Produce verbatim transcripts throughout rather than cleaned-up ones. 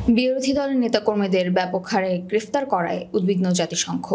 বিরোধী দলের নেতাকর্মীদের ব্যাপক হারে গ্রেফতার করায় উদ্বিগ্ন জাতিসংঘ।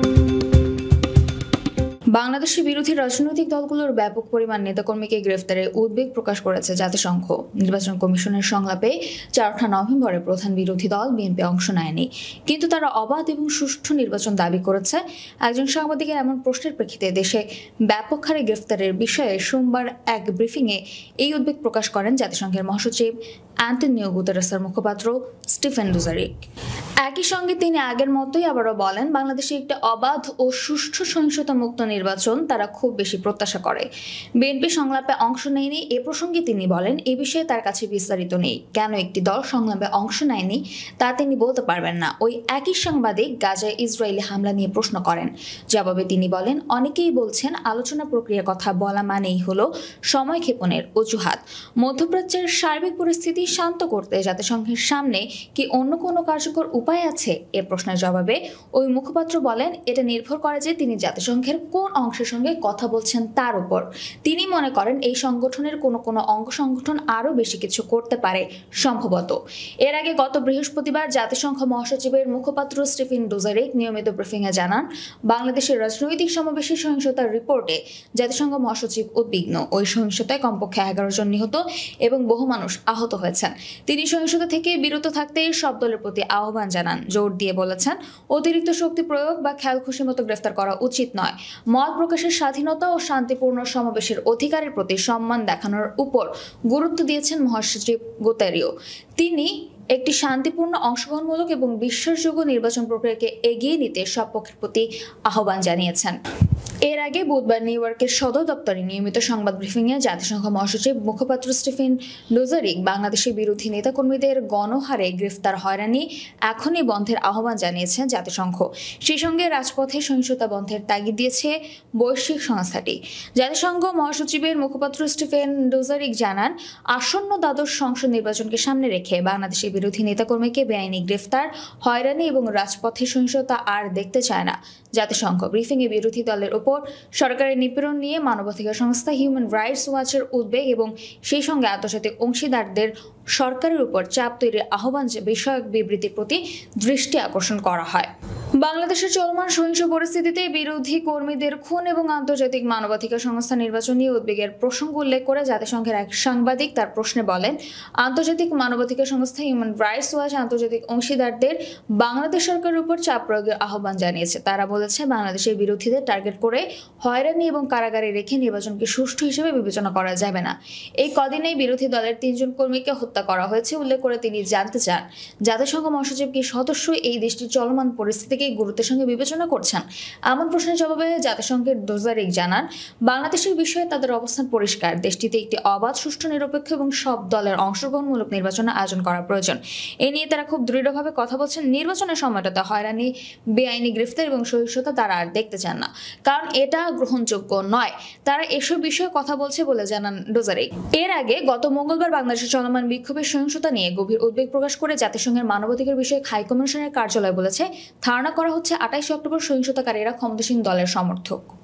বাংলাদেশের বিরোধী রাজনৈতিক দলগুলোর ব্যাপক পরিমাণ নেতাকর্মীকে গ্রেফতারে উদ্বেগ প্রকাশ করেছে জাতিসংঘ। নির্বাচন কমিশনের সংলাপে চৌঠা নভেম্বরে প্রধান বিরোধী দল বিএনপি অংশ নেয়নি, কিন্তু তারা অবাধ এবং সুষ্ঠু নির্বাচন দাবি করেছে। একজন সাংবাদিকের এমন প্রশ্নের প্রেক্ষিতে দেশে ব্যাপক হারে গ্রেফতারের বিষয়ে সোমবার এক ব্রিফিংয়ে এই উদ্বেগ প্রকাশ করেন জাতিসংঘের মহাসচিব অ্যান্টনিও গুতেরেসের মুখপাত্র স্টিফেন ডুজারিক। একই সঙ্গে তিনি আগের মতোই আবারও বলেন, বাংলাদেশে একটি অবাধ ও সুষ্ঠু সহিংসতা মুক্ত নির্বাচন তারা খুব বেশি প্রত্যাশা করে। বিএনপি সংলাপে অংশ নেয়নি এ প্রসঙ্গে তিনি বলেন, এ বিষয়ে তার কাছে বিস্তারিত নেই। কেন একটি দল সংলাপে অংশ নেয়নি তা তিনি বলতে পারবেন না। ওই একই সাংবাদিক গাজায় ইসরায়েলি হামলা নিয়ে প্রশ্ন করেন। জবাবে তিনি বলেন, অনেকেই বলছেন আলোচনা প্রক্রিয়ার কথা বলা মানেই হলো সময় ক্ষেপণের অজুহাত। মধ্যপ্রাচ্যের সার্বিক পরিস্থিতি শান্ত করতে জাতিসংঘের সামনে কি অন্য কোনো কার্যকর উপায় আছে? এ প্রশ্নের জবাবে ওই মুখপাত্র বলেন, এটা নির্ভর করে যে তিনি জাতিসংঘের কোন অংশের সঙ্গে কথা বলছেন তার উপর। তিনি মনে করেন এই সংগঠনের কোনো কোনো অঙ্গ সংগঠন আরও বেশি কিছু করতে পারে সম্ভবত। এর আগে গত বৃহস্পতিবার জাতিসংঘ মহাসচিবের মুখপাত্র স্টিফেন ডুজারিক নিয়মিত ব্রিফিংয়ে জানান, বাংলাদেশের রাজনৈতিক সমাবেশে সহিংসতার রিপোর্টে জাতিসংঘ মহাসচিব উদ্বিগ্ন। ওই সহিংসতায় কমপক্ষে এগারো জন নিহত এবং বহু মানুষ আহত হয়েছেন। তিনি সহিংসতা থেকে বিরত থাকতে সব দলের প্রতি আহ্বান জানান। জোর দিয়ে বলেছেন, অতিরিক্ত শক্তি প্রয়োগ বা খেয়ালখুশি মতো গ্রেফতার করা উচিত নয়। মত প্রকাশের স্বাধীনতা ও শান্তিপূর্ণ সমাবেশের অধিকারের প্রতি সম্মান দেখানোর উপর গুরুত্ব দিয়েছেন মহাসচিব গুতেরিও। তিনি একটি শান্তিপূর্ণ, অংশগ্রহণমূলক এবং বিশ্বাসযোগ্য নির্বাচন প্রক্রিয়াকে এগিয়ে নিতে সব পক্ষের প্রতি আহ্বান জানিয়েছেন। এর আগে বুধবার নিউ ইয়র্কের সদর দপ্তরে নিয়মিত সংবাদ ব্রিফিংয়ে জাতিসংঘ মহাসচিব মুখপাত্র স্টিফেন ডুজারিক বাংলাদেশের বিরোধী নেতাকর্মীদের গণহারে গ্রেফতার হয়রানি এখনই বন্ধের আহ্বান জানিয়েছেন জাতিসংঘ। সেই সঙ্গে রাজপথে সহিংসতা বন্ধের তাগিদ দিয়েছে বৈশ্বিক সংস্থাটি। জাতিসংঘ মহাসচিবের মুখপাত্র স্টিফেন ডুজারিক জানান, আসন্ন দ্বাদশ সংসদ নির্বাচনকে সামনে রেখে বাংলাদেশের বিরোধী নেতাকর্মীকে বেআইনি গ্রেফতার, হয়রানি এবং রাজপথে সহিংসতা আর দেখতে চায় না জাতিসংঘ। ব্রিফিংয়ে বিরোধী দলের উপর সরকারের নিপীড়ন নিয়ে মানবাধিকার সংস্থা হিউম্যান রাইটস ওয়াচের উদ্বেগ এবং সেই সঙ্গে আন্তর্জাতিক অংশীদারদের সরকারের উপর চাপ তৈরির আহ্বান বিষয়ক বিবৃতির প্রতি দৃষ্টি আকর্ষণ করা হয়। বাংলাদেশের চলমান সহিংস পরিস্থিতিতে বিরোধী কর্মীদের খুন এবং আন্তর্জাতিক মানবাধিকার সংস্থা নির্বাচন নিয়ে উদ্বেগের প্রসঙ্গ উল্লেখ করে জাতিসংঘের এক সাংবাদিক তার প্রশ্নে বলেন, আন্তর্জাতিক মানবাধিকার সংস্থা হিউম্যান রাইটস ওয়াচ আন্তর্জাতিক অংশীদারদের বাংলাদেশ সরকারের উপর চাপ প্রয়োগের আহ্বান জানিয়েছে। তারা বলেছে, বাংলাদেশের বিরোধীদের টার্গেট করে হয়রানি এবং কারাগারে রেখে নির্বাচনকে সুষ্ঠু হিসেবে বিবেচনা করা যাবে না। এই কদিনেই বিরোধী দলের তিনজন কর্মীকে হত্যা করা হয়েছে উল্লেখ করে তিনি জানতে চান, জাতিসংঘ মহাসচিব কি সদস্যই এই দেশটির চলমান পরিস্থিতিকে গুরুত্বের সঙ্গে বিবেচনা করছেন? এমন প্রশ্নের জবাবে জাতিসংঘের ডুজারিক জানান, বাংলাদেশের বিষয়ে তাদের অবস্থান পরিষ্কার। দেশটিতে একটি অবাধ, সুষ্ঠু, নিরপেক্ষ এবং সব দলের অংশগ্রহণমূলক নির্বাচনের আয়োজন করা প্রয়োজন। এ নিয়ে তারা খুব দৃঢ়ভাবে কথা বলছেন। নির্বাচনের সময়টাতে হয়রানি, বেআইনি গ্রেফতার এবং সহিংসতা তারা আর দেখতে চান না, কারণ এটা গ্রহণযোগ্য নয়। তারা এসব বিষয়ে কথা বলছে বলে জানান ডুজারিক। এর আগে গত মঙ্গলবার বাংলাদেশের চলমান বিক্ষোভের সহিংসতা নিয়ে গভীর উদ্বেগ প্রকাশ করে জাতিসংঘের মানবাধিকার বিষয়ক হাই কমিশনের কার্যালয় বলেছে, ধারণা করা হচ্ছে আটাইশে অক্টোবর সহিংসতাকারীরা ক্ষমতাসীন দলের সমর্থক।